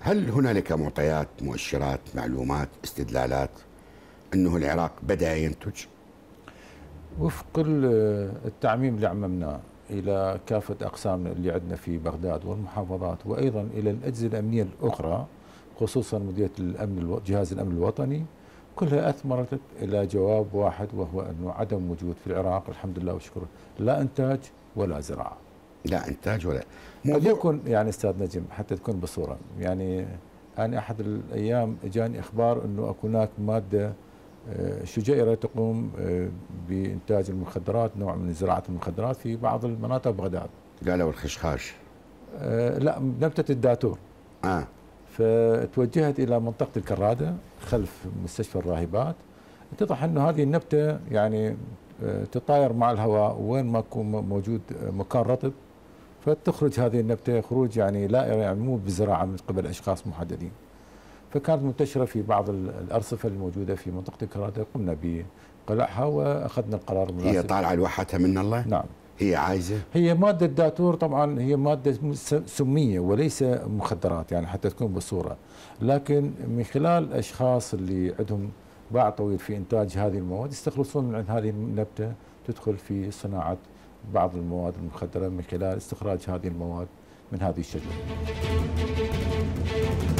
هل هنالك معطيات، مؤشرات، معلومات، استدلالات أنه العراق بدأ ينتج؟ وفق التعميم اللي عممناه إلى كافة أقسامنا اللي عندنا في بغداد والمحافظات، وأيضا إلى الأجهزة الأمنية الأخرى، خصوصا مديرية الأمن جهاز الأمن الوطني، كلها أثمرت إلى جواب واحد، وهو أنه عدم وجود في العراق الحمد لله وشكره لا إنتاج ولا زراعة. لا إنتاج ولا قد يكون يعني أستاذ نجم حتى تكون بصورة، يعني أنا أحد الأيام جاني إخبار أنه هناك مادة شجيرة تقوم بإنتاج المخدرات، نوع من زراعة المخدرات في بعض المناطق بغداد. قالوا الخشخاش. لا، نبتة الداتور. فتوجهت إلى منطقة الكرادة خلف مستشفى الراهبات. اتضح أنه هذه النبتة يعني تطاير مع الهواء، وين ما يكون موجود مكان رطب فتخرج هذه النبتة خروج يعني لا، يعني مو بزراعة من قبل أشخاص محددين. فكانت منتشرة في بعض الأرصفة الموجودة في منطقة الكرادة، قمنا بقلعها وأخذنا القرار المناسب. هي طالعة لوحتها من الله؟ نعم. هي عايزة؟ هي مادة داتور طبعا، هي مادة سمية وليس مخدرات يعني حتى تكون بالصورة، لكن من خلال الأشخاص اللي عندهم باع طويل في إنتاج هذه المواد يستخلصون من عند هذه النبتة تدخل في صناعة بعض المواد المخدرة من خلال استخراج هذه المواد من هذه الشجرة.